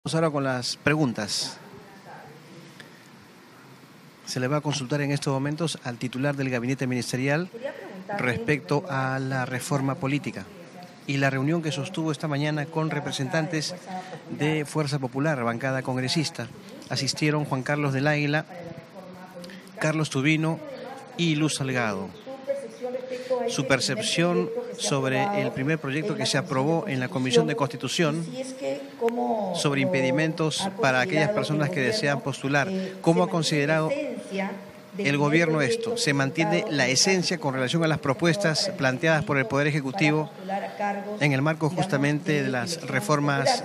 Vamos ahora con las preguntas. Se le va a consultar en estos momentos al titular del gabinete ministerial respecto a la reforma política y la reunión que sostuvo esta mañana con representantes de Fuerza Popular, bancada congresista. Asistieron Juan Carlos del Águila, Carlos Tubino y Luz Salgado. Su percepción sobre el primer proyecto que se aprobó en la Comisión de Constitución sobre impedimentos para aquellas personas que desean postular. ¿Cómo ha considerado el gobierno esto? ¿Se mantiene la esencia con relación a las propuestas planteadas por el Poder Ejecutivo en el marco justamente de las reformas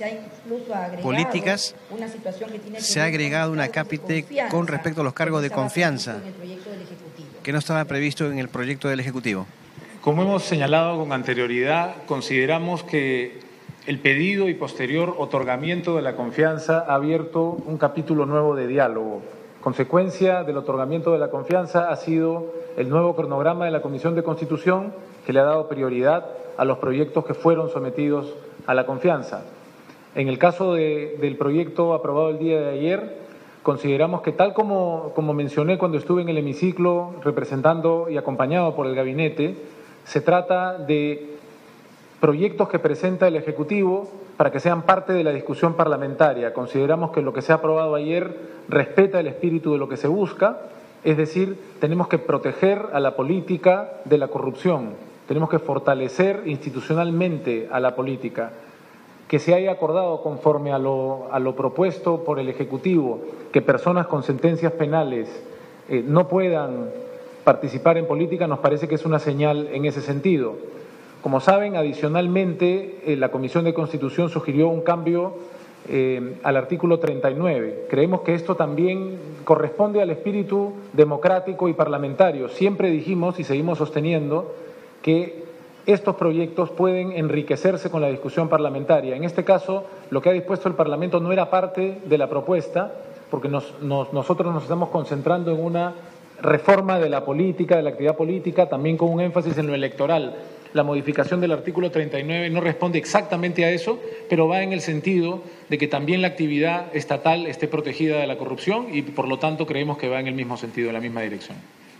políticas? Se ha agregado una cápite con respecto a los cargos de confianza que no estaba previsto en el proyecto del Ejecutivo. Como hemos señalado con anterioridad, consideramos que el pedido y posterior otorgamiento de la confianza ha abierto un capítulo nuevo de diálogo. Consecuencia del otorgamiento de la confianza ha sido el nuevo cronograma de la Comisión de Constitución, que le ha dado prioridad a los proyectos que fueron sometidos a la confianza. En el caso del proyecto aprobado el día de ayer, consideramos que tal como mencioné cuando estuve en el hemiciclo representando y acompañado por el gabinete, se trata de proyectos que presenta el Ejecutivo para que sean parte de la discusión parlamentaria. Consideramos que lo que se ha aprobado ayer respeta el espíritu de lo que se busca, es decir, tenemos que proteger a la política de la corrupción, tenemos que fortalecer institucionalmente a la política. Que se haya acordado conforme a lo propuesto por el Ejecutivo que personas con sentencias penales no puedan participar en política, nos parece que es una señal en ese sentido. Como saben, adicionalmente, la Comisión de Constitución sugirió un cambio al artículo 39. Creemos que esto también corresponde al espíritu democrático y parlamentario. Siempre dijimos y seguimos sosteniendo que estos proyectos pueden enriquecerse con la discusión parlamentaria. En este caso, lo que ha dispuesto el Parlamento no era parte de la propuesta, porque nosotros nos estamos concentrando en una reforma de la política, de la actividad política, también con un énfasis en lo electoral. La modificación del artículo 39 no responde exactamente a eso, pero va en el sentido de que también la actividad estatal esté protegida de la corrupción y, por lo tanto, creemos que va en el mismo sentido, en la misma dirección.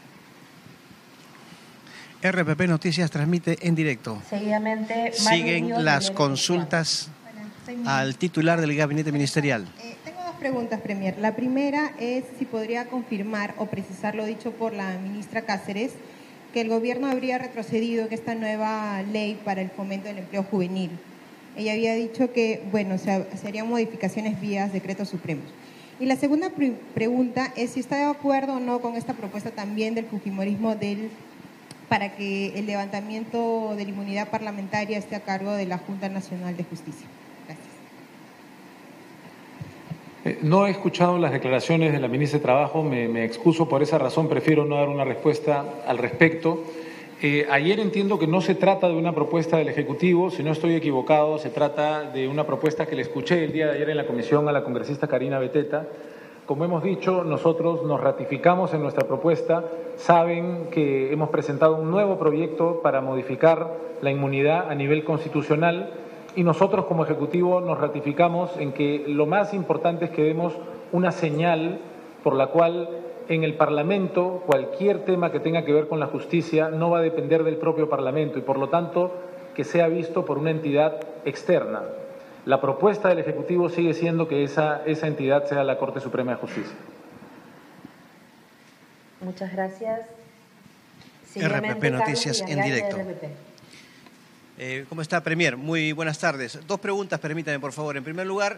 RPP Noticias transmite en directo. Seguidamente, siguen las consultas al titular del gabinete ministerial. Tengo dos preguntas, Premier. La primera es si podría confirmar o precisar lo dicho por la ministra Cáceres, que el gobierno habría retrocedido en esta nueva ley para el fomento del empleo juvenil. Ella había dicho que, bueno, se harían modificaciones vía decretos supremos. Y la segunda pregunta es si está de acuerdo o no con esta propuesta también del fujimorismo para que el levantamiento de la inmunidad parlamentaria esté a cargo de la Junta Nacional de Justicia. Gracias. No he escuchado las declaraciones de la ministra de Trabajo, me excuso por esa razón, prefiero no dar una respuesta al respecto. Ayer entiendo que no se trata de una propuesta del Ejecutivo, si no estoy equivocado, se trata de una propuesta que le escuché el día de ayer en la comisión a la congresista Karina Beteta. Como hemos dicho, nosotros nos ratificamos en nuestra propuesta. Saben que hemos presentado un nuevo proyecto para modificar la inmunidad a nivel constitucional y nosotros como Ejecutivo nos ratificamos en que lo más importante es que demos una señal por la cual en el Parlamento cualquier tema que tenga que ver con la justicia no va a depender del propio Parlamento y por lo tanto que sea visto por una entidad externa. La propuesta del Ejecutivo sigue siendo que esa entidad sea la Corte Suprema de Justicia. Muchas gracias. RPP Noticias en directo. ¿Cómo está, Premier? Muy buenas tardes. Dos preguntas, permítame, por favor. En primer lugar,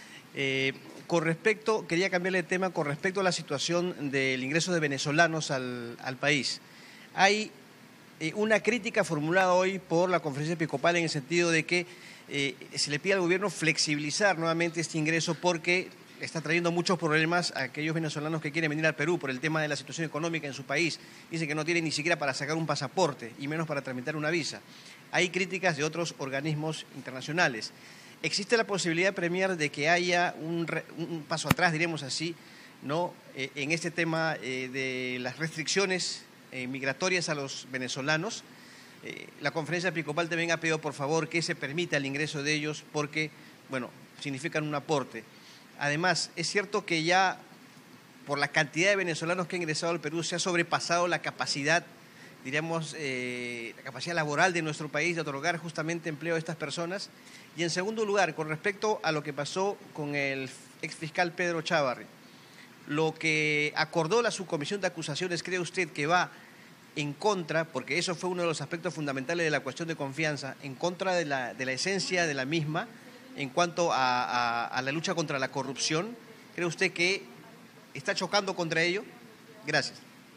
quería cambiarle de tema con respecto a la situación del ingreso de venezolanos al país. Hay una crítica formulada hoy por la Conferencia Episcopal en el sentido de que se le pide al gobierno flexibilizar nuevamente este ingreso porque está trayendo muchos problemas a aquellos venezolanos que quieren venir al Perú por el tema de la situación económica en su país. Dicen que no tienen ni siquiera para sacar un pasaporte y menos para tramitar una visa. Hay críticas de otros organismos internacionales. ¿Existe la posibilidad, Premier, de que haya un paso atrás, diremos así, ¿no? En este tema de las restricciones migratorias a los venezolanos? La Conferencia Episcopal también ha pedido, por favor, que se permita el ingreso de ellos porque, bueno, significan un aporte. Además, es cierto que ya por la cantidad de venezolanos que han ingresado al Perú se ha sobrepasado la capacidad, diríamos, la capacidad laboral de nuestro país de otorgar justamente empleo a estas personas. Y en segundo lugar, con respecto a lo que pasó con el exfiscal Pedro Chávarri, lo que acordó la subcomisión de acusaciones, ¿cree usted que va en contra, porque eso fue uno de los aspectos fundamentales de la cuestión de confianza, en contra de la esencia de la misma en cuanto a la lucha contra la corrupción? ¿Cree usted que está chocando contra ello? Gracias.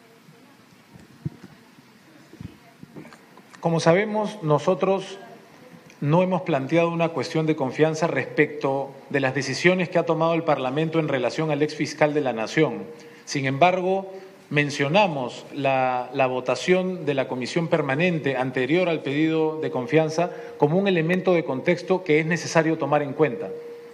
Como sabemos, nosotros no hemos planteado una cuestión de confianza respecto de las decisiones que ha tomado el Parlamento en relación al exfiscal de la Nación. Sin embargo, mencionamos la votación de la comisión permanente anterior al pedido de confianza como un elemento de contexto que es necesario tomar en cuenta.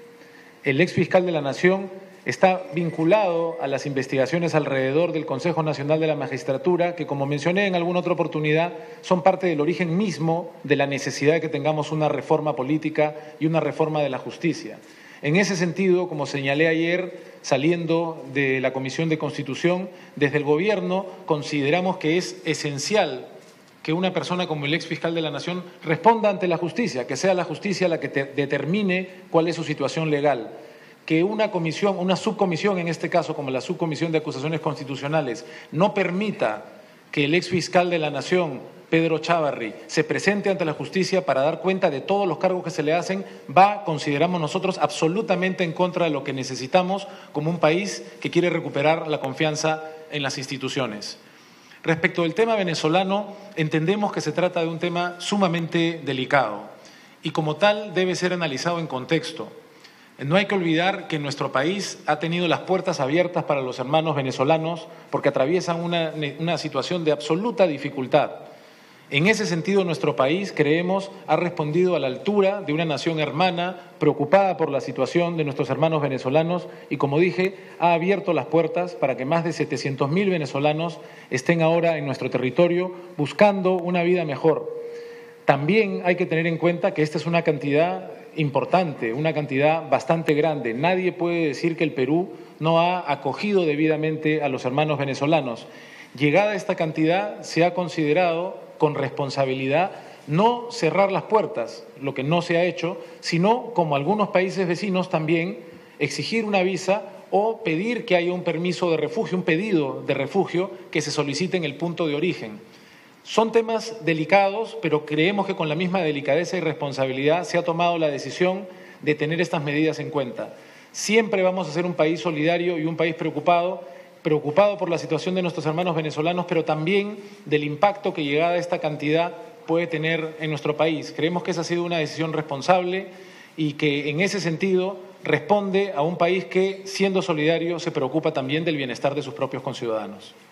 El exfiscal de la Nación está vinculado a las investigaciones alrededor del Consejo Nacional de la Magistratura, que, como mencioné en alguna otra oportunidad, son parte del origen mismo de la necesidad de que tengamos una reforma política y una reforma de la justicia. En ese sentido, como señalé ayer, saliendo de la Comisión de Constitución, desde el Gobierno consideramos que es esencial que una persona como el exfiscal de la Nación responda ante la justicia, que sea la justicia la que determine cuál es su situación legal. Que una comisión, una subcomisión en este caso, como la Subcomisión de Acusaciones Constitucionales, no permita que el exfiscal de la Nación, Pedro Chávarri, se presente ante la justicia para dar cuenta de todos los cargos que se le hacen, va, consideramos nosotros, absolutamente en contra de lo que necesitamos como un país que quiere recuperar la confianza en las instituciones. Respecto del tema venezolano, entendemos que se trata de un tema sumamente delicado y como tal debe ser analizado en contexto. No hay que olvidar que nuestro país ha tenido las puertas abiertas para los hermanos venezolanos porque atraviesan una situación de absoluta dificultad. En ese sentido, nuestro país, creemos, ha respondido a la altura de una nación hermana, preocupada por la situación de nuestros hermanos venezolanos y, como dije, ha abierto las puertas para que más de 700.000 venezolanos estén ahora en nuestro territorio buscando una vida mejor. También hay que tener en cuenta que esta es una cantidad importante, una cantidad bastante grande. Nadie puede decir que el Perú no ha acogido debidamente a los hermanos venezolanos. Llegada a esta cantidad, se ha considerado con responsabilidad no cerrar las puertas, lo que no se ha hecho, sino, como algunos países vecinos también, exigir una visa o pedir que haya un permiso de refugio, un pedido de refugio que se solicite en el punto de origen. Son temas delicados, pero creemos que con la misma delicadeza y responsabilidad se ha tomado la decisión de tener estas medidas en cuenta. Siempre vamos a ser un país solidario y un país preocupado por la situación de nuestros hermanos venezolanos, pero también del impacto que llegada a esta cantidad puede tener en nuestro país. Creemos que esa ha sido una decisión responsable y que en ese sentido responde a un país que, siendo solidario, se preocupa también del bienestar de sus propios conciudadanos.